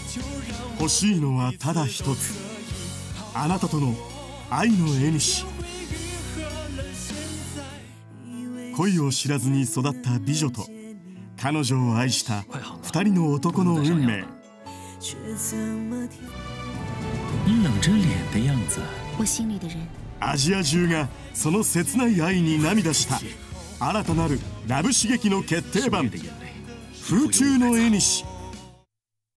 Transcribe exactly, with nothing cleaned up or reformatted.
欲しいのはただ一つ、あなたとの愛の縁。恋を知らずに育った美女と彼女を愛した二人の男の運命。 你冷着脸的样子， 我心里的人。 アジア中がその切ない愛に涙した新たなるラブ刺激の決定版、風中の縁。